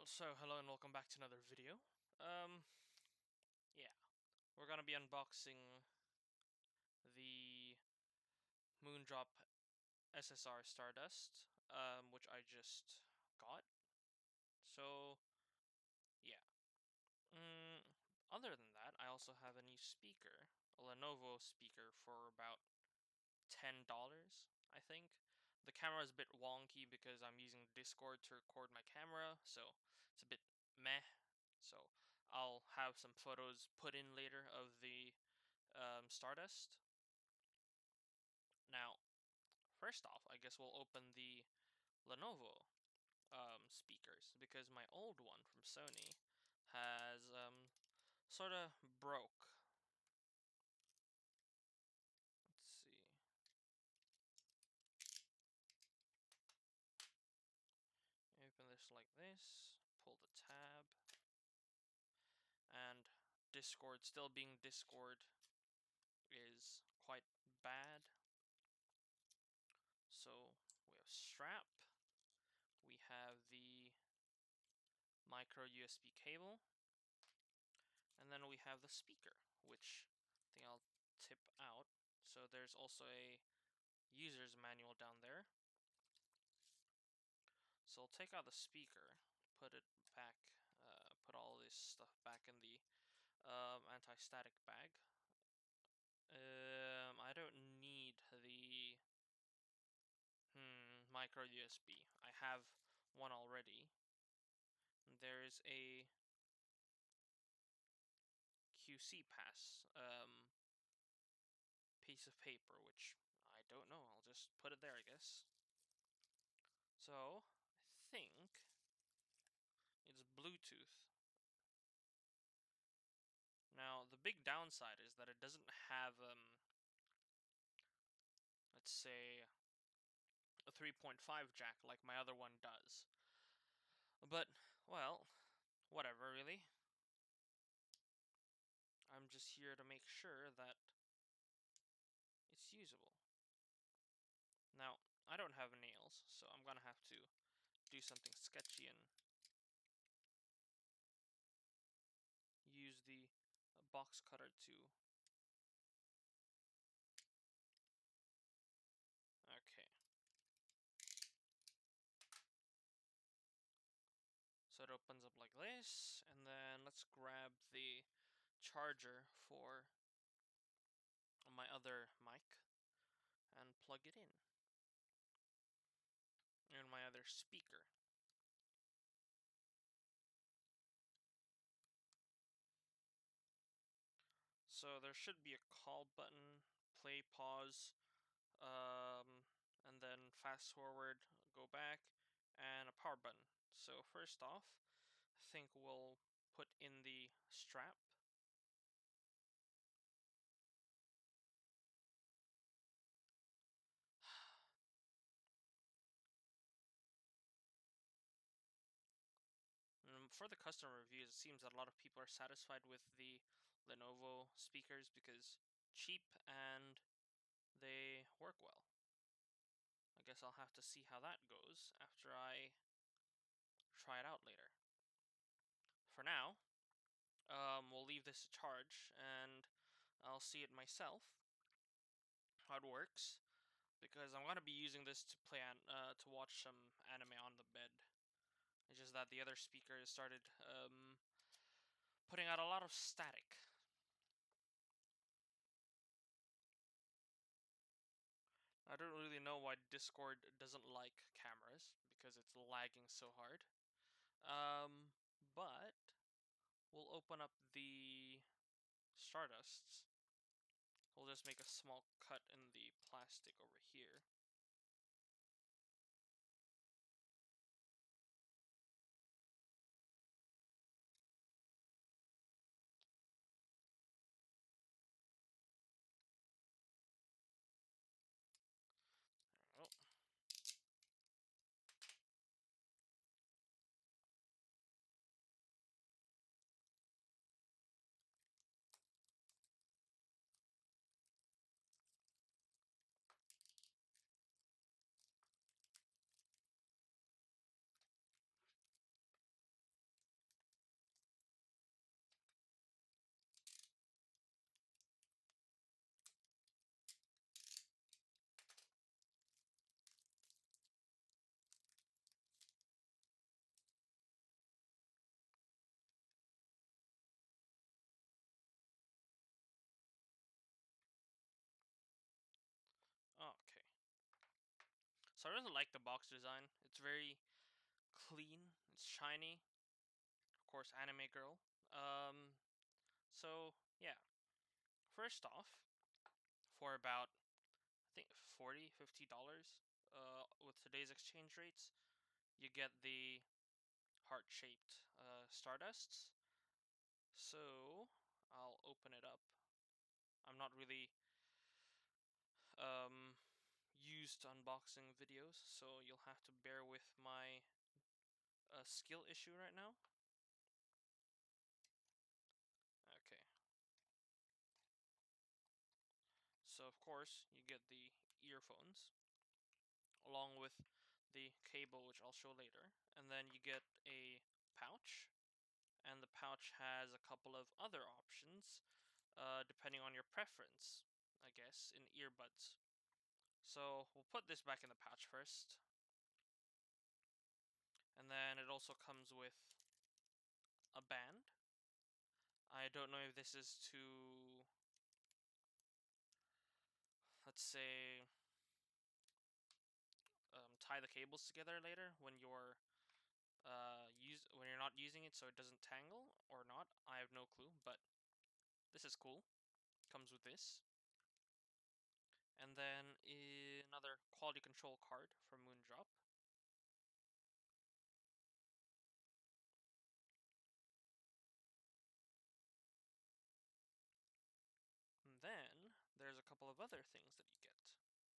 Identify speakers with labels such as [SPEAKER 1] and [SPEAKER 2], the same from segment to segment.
[SPEAKER 1] So hello and welcome back to another video. Um, yeah, we're gonna be unboxing the Moondrop SSR Stardust, which I just got. So yeah. Mm, Other than that, I also have a new speaker, a Lenovo speaker for about $10, I think. The camera is a bit wonky because I'm using Discord to record my camera, so it's a bit meh. So I'll have some photos put in later of the Stardust. Now, first off, I guess we'll open the Lenovo speakers because my old one from Sony has sort of broke. Let's see. Open this like this, pull the tab, and Discord, still being Discord, is quite bad. So we have strap, we have the micro USB cable, and then we have the speaker, which I think I'll tip out. So there's also a user's manual down there. So I'll take out the speaker, put it back, put all this stuff back in the anti-static bag. I don't need the micro USB. I have one already. There's a QC pass piece of paper, which I don't know. I'll just put it there, I guess. So I think it's Bluetooth. Now the big downside is that it doesn't have let's say a 3.5 jack like my other one does. But well, whatever really. I'm just here to make sure that it's usable. Now, I don't have nails, so I'm gonna have to do something sketchy and use the box cutter to... Okay. So it opens up like this, and then let's grab the charger for my other mic and plug it in. And my other speaker. So there should be a call button, play, pause, and then fast forward, go back, and a power button. So first off, I think we'll put in the strap. For the customer reviews, it seems that a lot of people are satisfied with the Lenovo speakers because cheap and they work well. I guess I'll have to see how that goes after I try it out later. For now, we'll leave this to charge and I'll see it myself how it works because I'm gonna be using this to play to watch some anime on the bed. It's just that the other speaker started putting out a lot of static. I don't really know why Discord doesn't like cameras because it's lagging so hard. But we'll open up the Stardusts. We'll just make a small cut in the plastic over here. Oh. So I really like the box design. It's very clean. It's shiny. Of course, anime girl. So yeah. First off, for about I think $40-$50 with today's exchange rates, you get the heart-shaped Stardusts. So I'll open it up. I'm not really used to unboxing videos, so you'll have to bear with my skill issue right now. Okay. So of course you get the earphones along with the cable, which I'll show later, and then you get a pouch, and the pouch has a couple of other options depending on your preference, I guess, in earbuds. So we'll put this back in the pouch first, and then it also comes with a band. I don't know if this is to, let's say, tie the cables together later when you're when you're not using it, so it doesn't tangle or not. I have no clue, but this is cool. Comes with this, and then another quality control card from Moondrop. And then there's a couple of other things that you get,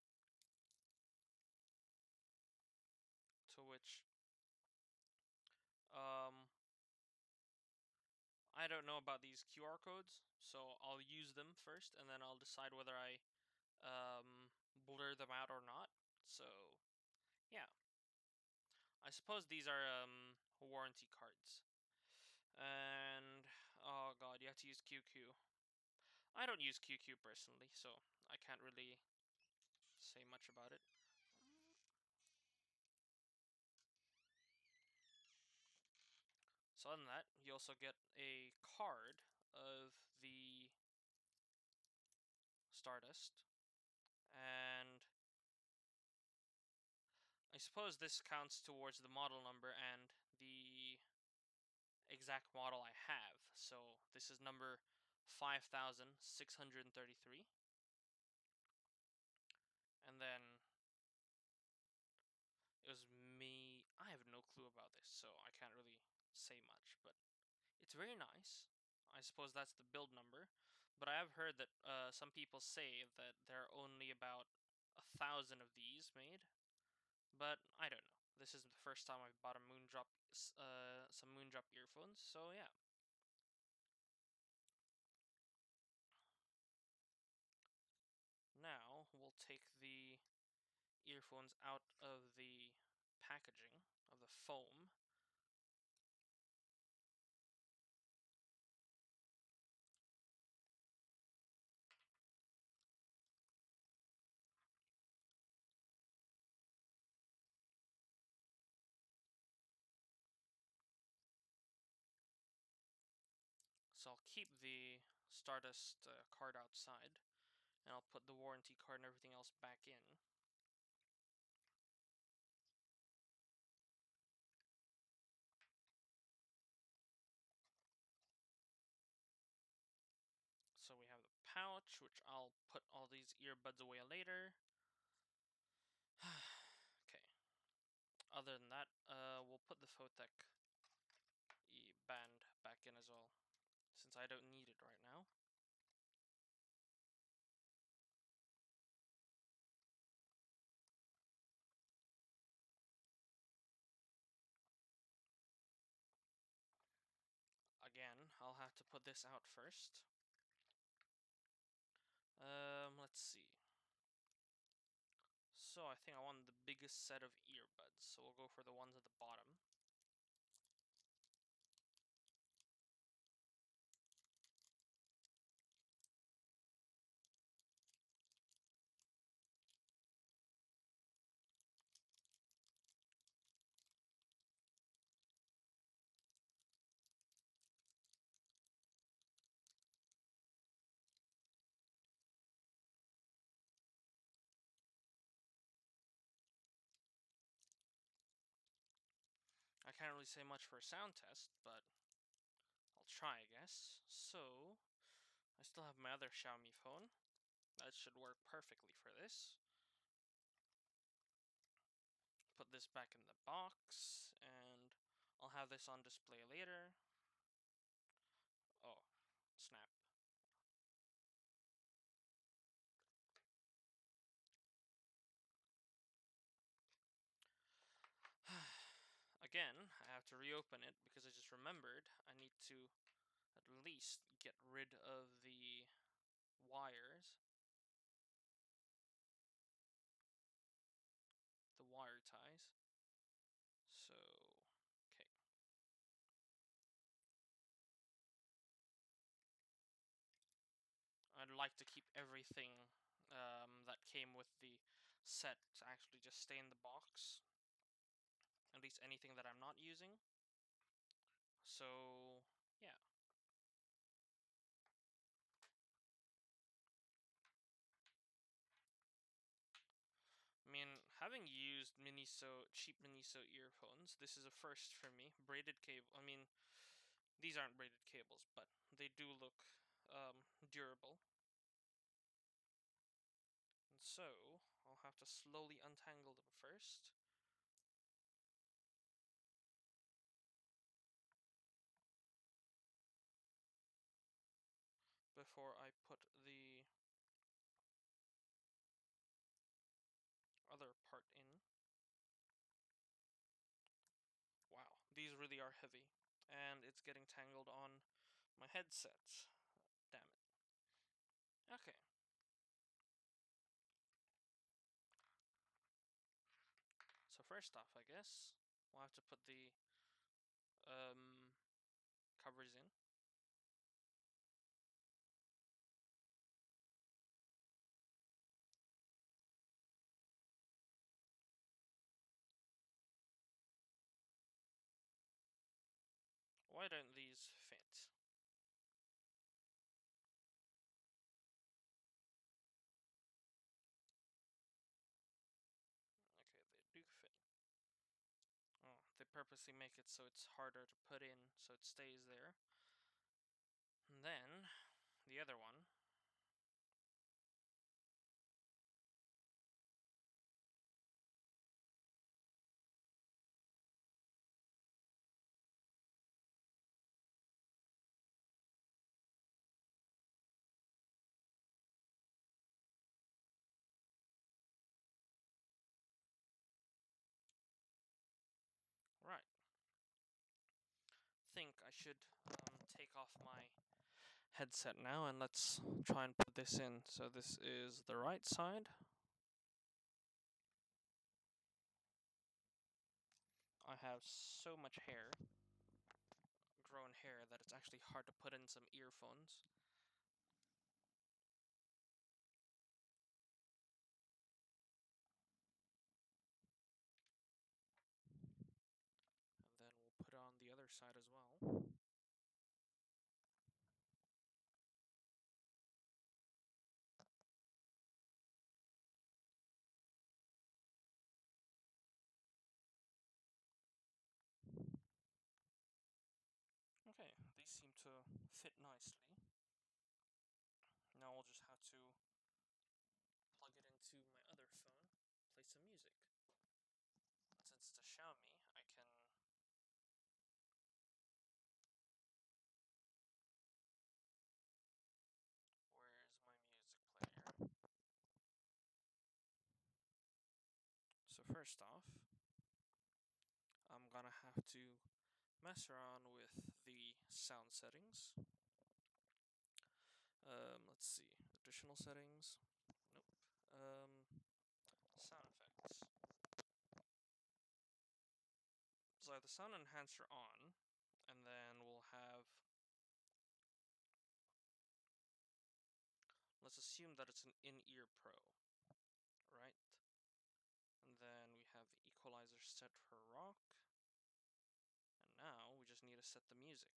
[SPEAKER 1] to which um I don't know about these QR codes, so I'll use them first, and then I'll decide whether I blur them out or not. So yeah, I suppose these are warranty cards. And oh god, you have to use QQ. I don't use QQ personally, so I can't really say much about it. So other than that, you also get a card of the Stardust, and I suppose this counts towards the model number and the exact model I have. So this is number 5633. And then it was me. I have no clue about this, so I can't really say much, but it's very nice. I suppose that's the build number. But I have heard that some people say that there are only about 1,000 of these made. But I don't know. This is the first time I've bought a Moondrop, some Moondrop earphones, so yeah. Now we'll take the earphones out of the packaging of the foam. So I'll keep the Stardust card outside, and I'll put the warranty card and everything else back in. So we have the pouch, which I'll put all these earbuds away later. Okay. Other than that, we'll put the Photech band back in as well, since I don't need it right now. Again, I'll have to put this out first. Let's see. So I think I want the biggest set of earbuds, so we'll go for the ones at the bottom. can't really say much for a sound test, but I'll try, I guess. So, I still have my other Xiaomi phone. That should work perfectly for this. Put this back in the box, and I'll have this on display later. Oh, snap. Again, I have to reopen it because I just remembered I need to at least get rid of the wires. The wire ties. So, okay. I'd like to keep everything that came with the set to actually just stay in the box. At least anything that I'm not using. So, yeah. I mean, having used cheap Miniso earphones, this is a first for me. Braided cable. I mean, these aren't braided cables, but they do look durable. And so, I'll have to slowly untangle them first. Before I put the other part in. Wow, these really are heavy. And it's getting tangled on my headset. Damn it. Okay. So first off, I guess, we'll have to put the covers in. Why don't these fit? Okay, they do fit. Oh, they purposely make it so it's harder to put in, so it stays there. And then, the other one. Right. Think I should take off my headset now, and let's try and put this in. So this is the right side. I have so much hair, grown hair, that it's actually hard to put in some earphones. And then we'll put on the other side as well. Okay, these seem to fit nicely. Now we'll just have to plug it into my other phone, play some music. Since it's a Xiaomi, I can... Where's my music player? So first off, I'm gonna have to mess around with the sound settings. Let's see. Additional settings. Nope. Sound effects. So I have the sound enhancer on, and then we'll have... Let's assume that it's an in-ear pro, right? And then we have the equalizer set for rock. And now we just need to set the music.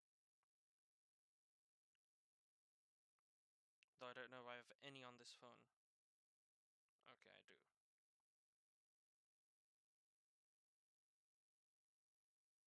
[SPEAKER 1] Though I don't know if I have any on this phone. Okay, I do.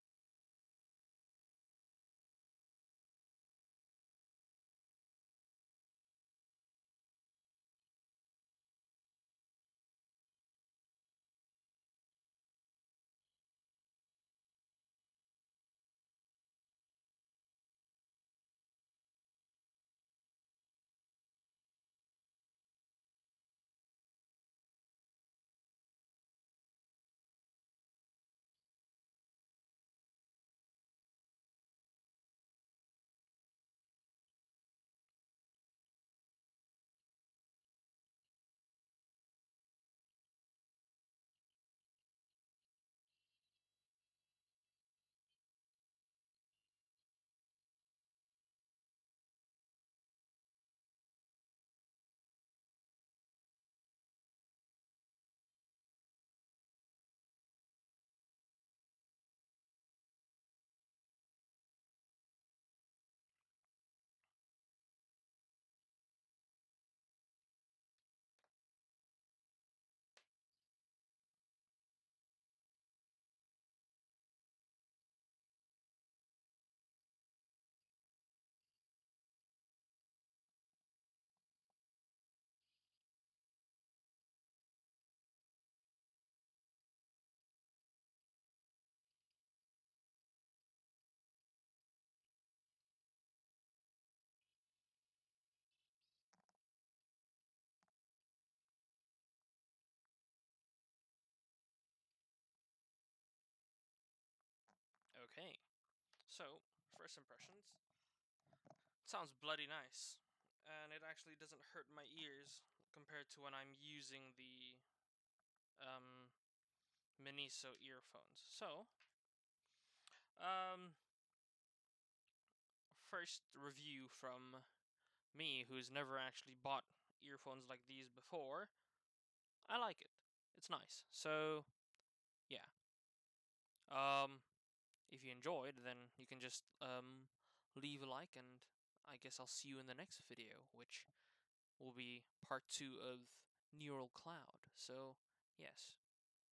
[SPEAKER 1] Okay, so first impressions. It sounds bloody nice, and it actually doesn't hurt my ears compared to when I'm using the Miniso earphones. So, first review from me, who's never actually bought earphones like these before. I like it. It's nice. So, yeah. If you enjoyed, then you can just leave a like, and I guess I'll see you in the next video, which will be part 2 of Neural Cloud. So, yes.